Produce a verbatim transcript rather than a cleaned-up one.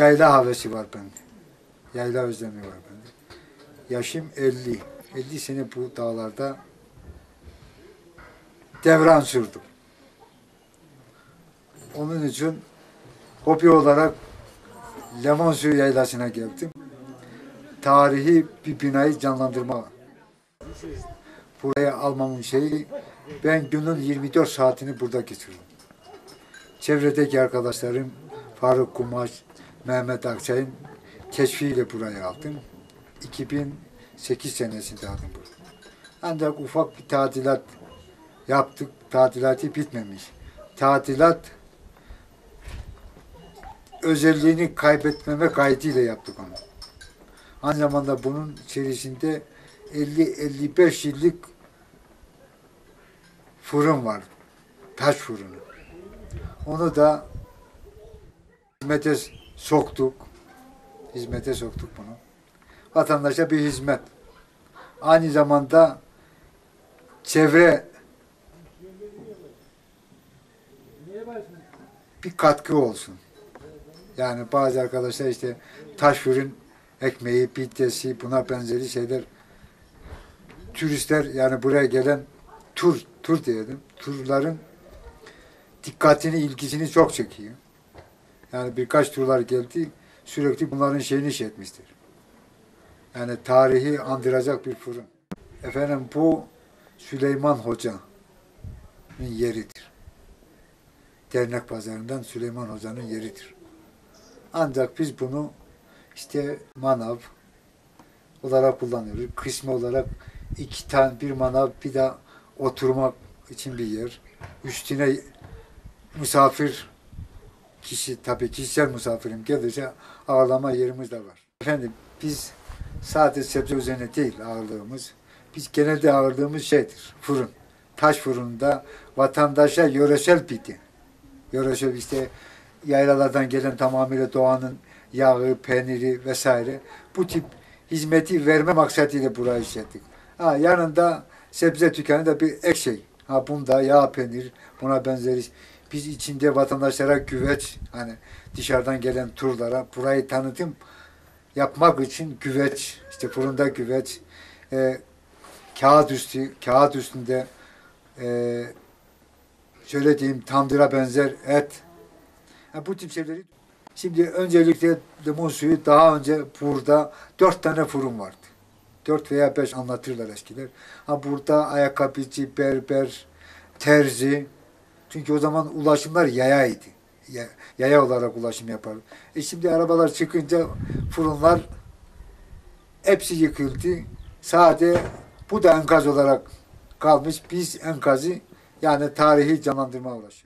yayla havesi var bende. Yayla özlemi var bende. Yaşım elli. elli sene bu dağlarda devran sürdüm. Onun için hobi olarak Lemonsuyu Yaylası'na geldim. Tarihi bir binayı canlandırma. Buraya almamın şeyi, ben günün yirmi dört saatini burada geçirdim. Çevredeki arkadaşlarım Faruk Kumaş, Mehmet Akçay'ın keşfiyle burayı aldım. iki bin sekiz senesinde aldım bunu. Ancak ufak bir tadilat yaptık. Tadilatı bitmemiş. Tadilat özelliğini kaybetmeme kaydıyla yaptık onu. Aynı zamanda bunun içerisinde elli elli beş yıllık fırın var. Taş fırını. Onu da hizmete soktuk. Hizmete soktuk bunu. Vatandaşa bir hizmet. Aynı zamanda çevre bir katkı olsun. Yani bazı arkadaşlar işte taş fırın ekmeği, piddesi, buna benzeri şeyler, turistler, yani buraya gelen tur, tur diyelim, turların dikkatini, ilgisini çok çekiyor. Yani birkaç turlar geldi, sürekli bunların şeyini şey etmiştir. Yani tarihi andıracak bir fırın. Efendim bu Süleyman Hoca'nın yeridir. Dernek pazarından Süleyman Hoca'nın yeridir. Ancak biz bunu işte manav olarak kullanıyoruz. Kısmı olarak iki tane bir manav, bir de oturmak için bir yer. Üstüne misafir kişi, tabii kişisel misafirim gelirse ağırlama yerimiz de var. Efendim biz sadece sebze üzerine değil ağırlığımız. Biz genelde ağırlığımız şeydir, fırın. Taş fırında vatandaşa yöresel pide. Yöresel işte yaylalardan gelen tamamıyla doğanın yağı, peyniri vesaire. Bu tip hizmeti verme maksadıyla burayı işlettik. Ha, yanında sebze dükkanı da bir ek şey. Ha, bunda yağ, peynir, buna benzeri. Biz içinde vatandaşlara güveç, hani dışarıdan gelen turlara burayı tanıtım yapmak için güveç, işte fırında güveç, e, kağıt üstü, kağıt üstünde e, şöyle diyeyim tandıra benzer et. Yani bu tip şeyleri. Şimdi öncelikle Lemonsuyu daha önce burada dört tane fırın vardı. Dört veya beş anlatırlar eskiler. Ha burada ayakkabıcı, berber, terzi. Çünkü o zaman ulaşımlar yayaydı. Yaya olarak ulaşım yapardı. E şimdi arabalar çıkınca fırınlar hepsi yıkıldı. Sade bu da enkaz olarak kalmış. Biz enkazı yani tarihi canlandırmaya uğraşıyoruz.